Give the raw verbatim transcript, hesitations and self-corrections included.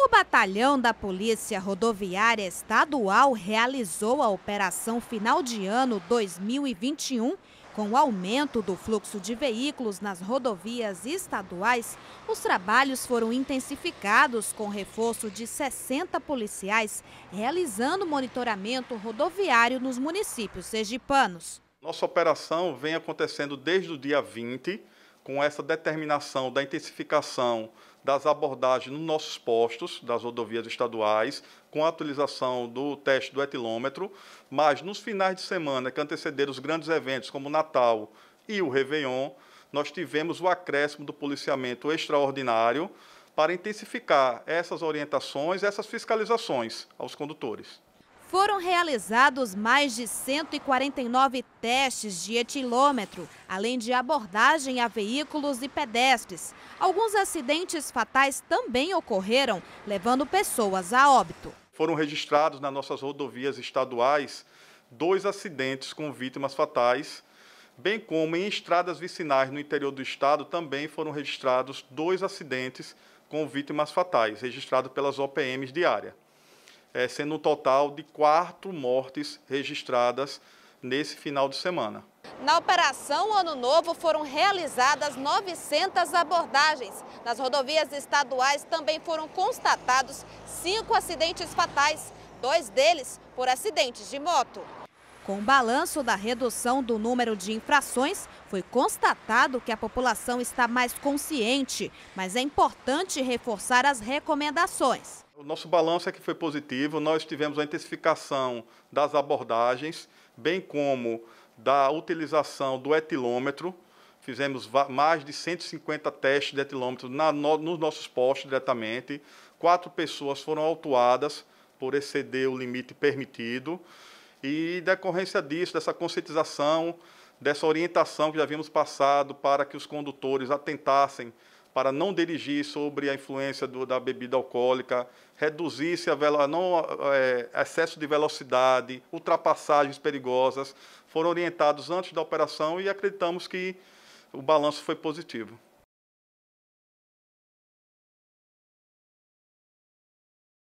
O batalhão da Polícia Rodoviária Estadual realizou a Operação Final de Ano dois mil e vinte e um. Com o aumento do fluxo de veículos nas rodovias estaduais, os trabalhos foram intensificados com reforço de sessenta policiais, realizando monitoramento rodoviário nos municípios sergipanos. Nossa operação vem acontecendo desde o dia vinte, com essa determinação da intensificação das abordagens nos nossos postos das rodovias estaduais, com a utilização do teste do etilômetro, mas nos finais de semana que antecederam os grandes eventos como o Natal e o Réveillon, nós tivemos o acréscimo do policiamento extraordinário para intensificar essas orientações, essas fiscalizações aos condutores. Foram realizados mais de cento e quarenta e nove testes de etilômetro, além de abordagem a veículos e pedestres. Alguns acidentes fatais também ocorreram, levando pessoas a óbito. Foram registrados nas nossas rodovias estaduais dois acidentes com vítimas fatais, bem como em estradas vicinais no interior do estado também foram registrados dois acidentes com vítimas fatais, registrados pelas O P Ms de área. É, sendo um total de quatro mortes registradas nesse final de semana. Na Operação Ano Novo foram realizadas novecentas abordagens. Nas rodovias estaduais também foram constatados cinco acidentes fatais, dois deles por acidentes de moto. Com o balanço da redução do número de infrações, foi constatado que a população está mais consciente, mas é importante reforçar as recomendações. O nosso balanço é que foi positivo, nós tivemos a intensificação das abordagens, bem como da utilização do etilômetro. Fizemos mais de cento e cinquenta testes de etilômetro na, no, nos nossos postos diretamente. Quatro pessoas foram autuadas por exceder o limite permitido. E, decorrência disso, dessa conscientização, dessa orientação que já havíamos passado para que os condutores atentassem para não dirigir sobre a influência do, da bebida alcoólica, reduzisse a velo, não, é, excesso de velocidade, ultrapassagens perigosas, foram orientados antes da operação e acreditamos que o balanço foi positivo.